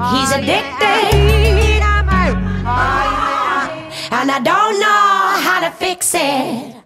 He's addicted, and I don't know how to fix it.